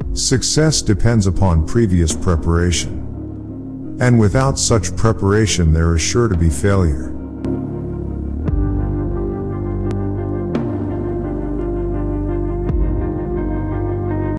Success depends upon previous preparation. And without such preparation there is sure to be failure.